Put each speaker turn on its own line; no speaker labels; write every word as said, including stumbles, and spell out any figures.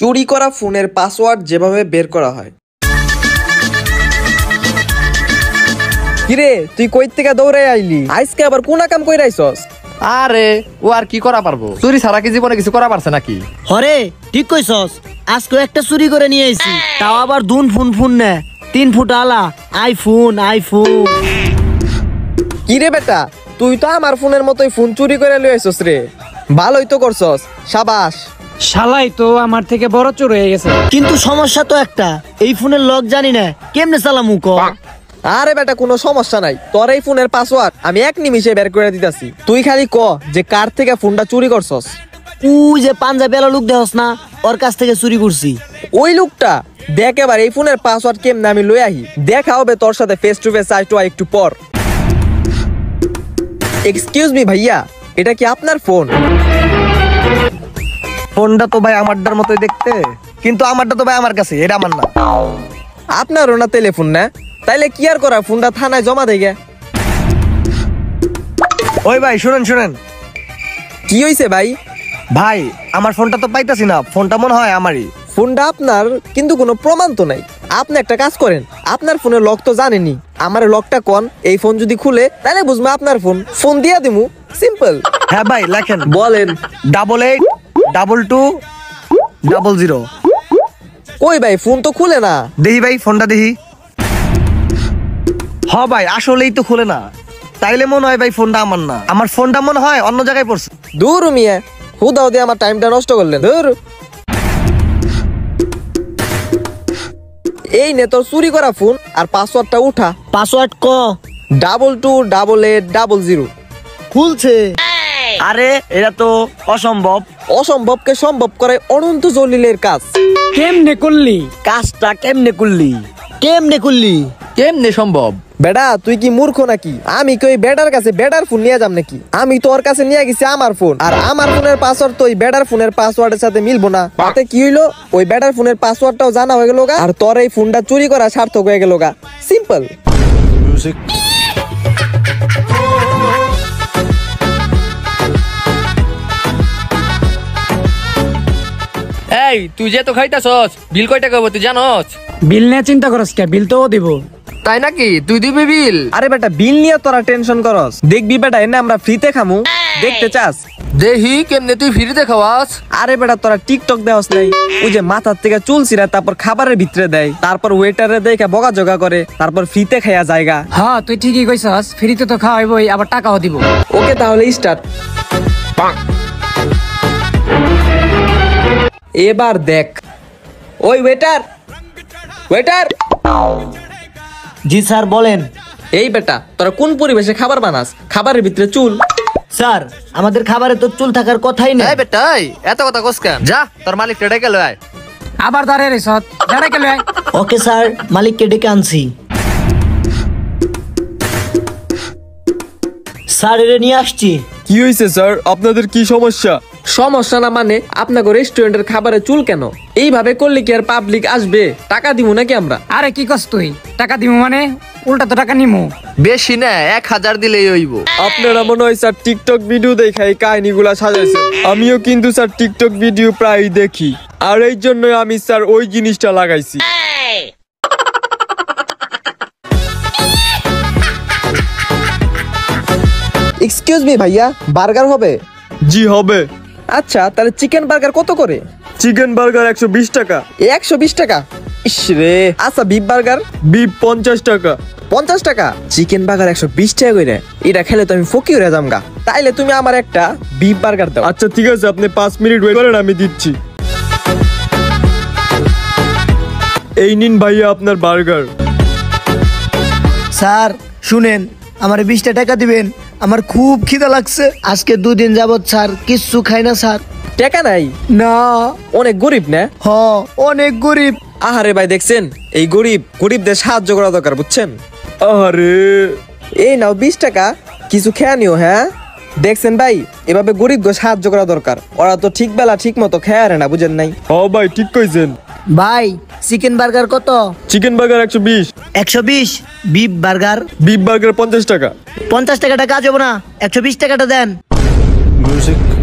চুরি করা ফোনের পাসওয়ার্ড যেভাবে বের করা হয়। কিরে তুই কই থেকে দৌড়ে আইলি? আজকে আবার কোন কাম কইরা আইছস?
আরে ও আর কি করা পারবো, চুরি ছাড়া কি জীবনে কিছু করা পারছে নাকি?
হরে ঠিক কইছস, আজকে একটা চুরি করে নিয়ে আইছি, তাও আবার দুন ফোন ফোন না, তিন ফুট আলা আইফোন আইফোন।
কিরে বেটা, তুই তো আমার ফোনের মতোই ফোন চুরি করে লই আইছস রে। ভালোই তো করছস, শাবাশ।
শালাই তো আমার থেকে বড় চোর হয়ে গেছে।
কিন্তু সমস্যা তো একটা, এই ফোনের লক জানি না, কেমনে চালামু ক?
আরে বেটা কোনো সমস্যা নাই, তোর এই ফোনের পাসওয়ার্ড আমি এক নিমিষে বের করে দিতাছি। তুই খালি ক যে কার থেকে ফোনটা চুরি করছস।
তুই যে পাঞ্জাবি এলা লোক দেখস না, ওর কাছ থেকে চুরি করছি।
ওই লোকটা দেখ এবার এই ফোনের পাসওয়ার্ড কেমনে আমি লই আহি, দেখা হবে তোর সাথে face to face eye to eye একটু পর। এক্সকিউজ মি ভাইয়া, এটা কি আপনার ফোন?
ফোনটা তো ভাই আমারটার মতোই দেখতে, কিন্তু আমারটা তো ভাই আমার কাছে, এটা আমার না।
আপনারও না টেলিফোন না? তাইলে কি আর করা, ফোনটা থানায় জমা দেই গে।
ওই ভাই শুনেন শুনেন।
কি হইছে ভাই?
ভাই আমার ফোনটা তো পাইতাছি না, ফোনটা মনে হয় আমারই।
ফোনটা আপনার, কিন্তু কোনো প্রমাণ তো নাই। আপনি একটা কাজ করেন, আপনার ফোনের লক তো জানেনি, আমার লকটা কোন, এই ফোন যদি খুলে তাহলে বুঝবো আপনার ফোন। ফোন দিয়া দিমু, সিম্পল।
হ্যাঁ ভাই লেখেন।
বলেন।
Double eight double two double zero.
ওই ভাই ফোন তো খুলে না।
দেখি ভাই ফোনটা দেখি। হ ভাই আসলেই তো খুলে না, তাইলে মনে হয় ভাই ফোনটা আমার না, আমার ফোনটা মনে হয় অন্য জায়গায় পড়ছে।
দূর মিয়া, হুদাও দিয়ে আমার টাইমটা নষ্ট করলেন। দূর। এই নে তোর চুরি করা ফোন, আর পাসওয়ার্ডটা উঠা।
পাসওয়ার্ড ক।
Double two double eight double zero.
খুলছে।
আরে এটা তো অসম্ভব।
অসম্ভবকে সম্ভব করে অনন্ত জলিলের কাজ।
কেমনে করলি
কাজটা? কেমনে করলি? কেমনে করলি?
কেমনে সম্ভব?
বেটা তুই কি মূর্খ নাকি? আমি কি ওই বেটার কাছে বেটার ফোন নিয়ে যাম নাকি? আমি তোর কাছে নিয়ে গেছি আমার ফোন, আর আমার ফোনের পাসওয়ার্ড তো ওই বেটার ফোনের পাসওয়ার্ডের সাথে মিলবো না। তাতে কি হইলো, ওই বেটার ফোনের পাসওয়ার্ডটাও জানা হয়ে গেল গা, আর তোর এই ফোনটা চুরি করা সার্থক হয়ে গেল গা। সিম্পল।
এই তুই যে তো খাইতাছস, বিল কয় টাকা হবে তুই জানোস?
বিল নিয়ে চিন্তা করস কে? বিল তো ও দিব।
তাই নাকি? তুই দিবি বিল?
আরে বেটা বিল নিয়ে তোরা টেনশন করস, দেখবি বেটা এনে আমরা ফ্রিতে খামু। দেখতে চাস?
দেহি কেমনে তুই ফ্রিতে খাওয়াস?
আরে বেটা তোরা টিকটক দেওয়াস নাই? ওই যে মাথার থেকে চুল ছিঁড়া, তারপর খাবারের ভিতরে দেয়, তারপর ওয়েটারে দেখে বগা জগা করে, তারপর ফ্রিতে খাইয়া জায়গা।
হ্যাঁ তুই ঠিকই কইছস, ফ্রিতে তো খাওয়াইবই, আবার টাকাও দিব।
ওকে তাহলে স্টার্ট। এবার দেখ। ওই ওয়েটার, ওয়েটার।
জি স্যার বলেন।
এই বেটা তোরা কোন পরিবেশে খাবার বানাস? খাবারের ভিতরে চুল।
স্যার আমাদের খাবারে তো চুল থাকার কথাই না।
এই বেটা এই এত কথা কস কেন? যা তোর মালিক ডেকে লয় আয়।
আবার দাঁড়িয়ে রেছ, দাঁড়াই গেল।
ওকে স্যার, মালিককে ডেকে আনছি। স্যার এরে নিয়ে আসছি।
কি হয়েছে স্যার, আপনাদের কি সমস্যা? সমস্যা না মানে আপনাকে রেস্টুরেন্টের খাবারে চুল কেন? এইভাবে করলে কি আর পাবলিক আসবে? টাকা দিব নাকি আমরা?
আরে কি কস তুই? টাকা দিব মানে উল্টা তো টাকা নিমু।
বেশি না, এক হাজার দিলেই হইব।
আপনারা মনে হয় স্যার টিকটক ভিডিও দেখাই কাহিনীগুলা সাজাইছেন। আমিও কিন্তু স্যার টিকটক ভিডিও প্রায় দেখি, আর এই জন্য আমি স্যার ওই জিনিসটা লাগাইছি। এক্সকিউজ মি ভাইয়া, বার্গার হবে? জি হবে। আচ্ছা তাহলে চিকেন বার্গার কত করে? চিকেন বার্গার একশো বিশ টাকা। একশো বিশ টাকা? ইস রে। আচ্ছা বিফ বার্গার? বিফ পঞ্চাশ টাকা। পঞ্চাশ টাকা? চিকেন বার্গার একশো বিশ টাকা করে? এটা খেলে তো আমি ফকির হয়ে যামগা। তাইলে তুমি আমার একটা বিফ বার্গার দাও। আচ্ছা ঠিক আছে, আপনি পাঁচ মিনিট ওয়েট করেন, আমি দিচ্ছি। এই নিন ভাইয়া আপনার বার্গার।
স্যার শুনেন, আমার বিশটা টাকা দিবেন, আমার খুব খিদা লাগছে। আজকে দুদিন যাবত স্যার কিচ্ছু খাই না স্যার।
টাকা নাই?
না।
অনেক গরিব না?
হ অনেক গরিব।
আহারে ভাই দেখছেন, এই গরিব গরিবদের সাহায্য করা দরকার, বুঝছেন? আহারে। এই নাও বিশ টাকা, কিছু খেয়া নিও। হ্যাঁ দেখছেন ভাই, এভাবে গরিবকে সাহায্য করা দরকার। ওরা তো ঠিক বেলা ঠিক মতো খেয়া আরে না, বুঝেন নাই? ও ভাই ঠিক কইছেন।
ভাই চিকেন বার্গার কত?
চিকেন বার্গার একশো বিশ।
একশো বিশ। Beef burger?
বিফ বার্গার পঞ্চাশ টাকা।
পঞ্চাশ টাকাটা কাজ হবে না, একশো বিশ টাকাটা দেন।